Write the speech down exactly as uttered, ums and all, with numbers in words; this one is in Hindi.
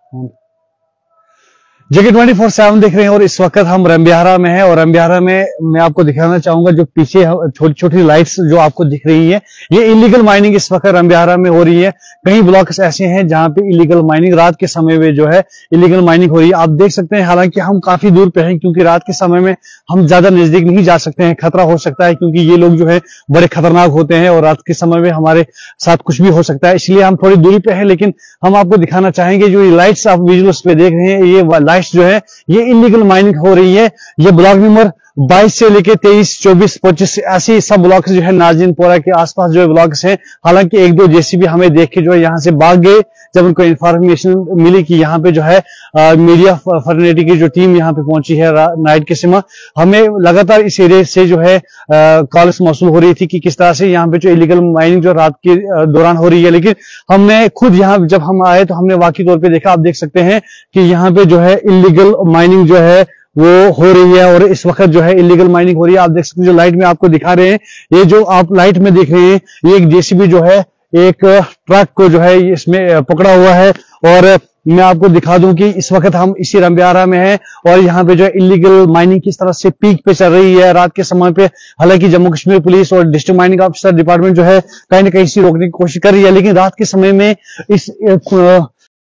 जेके ट्वेंटी फोर सेवन देख रहे हैं और इस वक्त हम रंबियारा में हैं और रंबियारा में मैं आपको दिखाना चाहूंगा जो पीछे छोटी छोटी लाइट्स जो आपको दिख रही हैं, ये इलीगल माइनिंग इस वक्त रंबियारा में हो रही है। कई ब्लॉक्स ऐसे हैं जहां पे इलीगल माइनिंग रात के समय में जो है इलीगल माइनिंग हो रही है। आप देख सकते हैं, हालांकि हम काफी दूर पे हैं क्योंकि रात के समय में हम ज्यादा नजदीक नहीं जा सकते हैं, खतरा हो सकता है क्योंकि ये लोग जो है बड़े खतरनाक होते हैं और रात के समय में हमारे साथ कुछ भी हो सकता है, इसलिए हम थोड़ी दूरी पे हैं। लेकिन हम आपको दिखाना चाहेंगे जो ये लाइट्स आप विजुअल्स पे देख रहे हैं, ये लाइट्स जो है ये इलीगल माइनिंग हो रही है। ये ब्लॉक नंबर बाईस से लेके तेईस, चौबीस, पच्चीस ऐसे सब ब्लॉक्स जो है नाजिनपोरा के आसपास जो है ब्लॉक्स हैं। हालांकि एक दो जेसीबी हमें देख के जो है यहाँ से भाग गए जब उनको इंफॉर्मेशन मिली कि यहाँ पे जो है आ, मीडिया फर्नेटी की जो टीम यहाँ पे पहुंची है नाइट के समय। हमें लगातार इस एरिया से जो है कॉल्स मौसूल हो रही थी कि किस तरह से यहाँ पे जो इलीगल माइनिंग जो रात के दौरान हो रही है। लेकिन हमने खुद यहाँ जब हम आए तो हमने वाकई तौर पे देखा, आप देख सकते हैं कि यहाँ पे जो है इलीगल माइनिंग जो है वो हो रही है और इस वक्त जो है इलीगल माइनिंग हो रही है। आप देख सकते हैं जो लाइट में आपको दिखा रहे हैं, ये जो आप लाइट में देख रहे हैं ये एक जेसीबी जो है एक ट्रक को जो है इसमें पकड़ा हुआ है। और मैं आपको दिखा दूं कि इस वक्त हम इसी रंबियारा में हैं और यहाँ पे जो है इलीगल माइनिंग किस तरह से पीक पे चल रही है रात के समय पे। हालांकि जम्मू कश्मीर पुलिस और डिस्ट्रिक्ट माइनिंग ऑफिसर डिपार्टमेंट जो है कहीं ना कहीं इसी रोकने की कोशिश कर रही है, लेकिन रात के समय में इस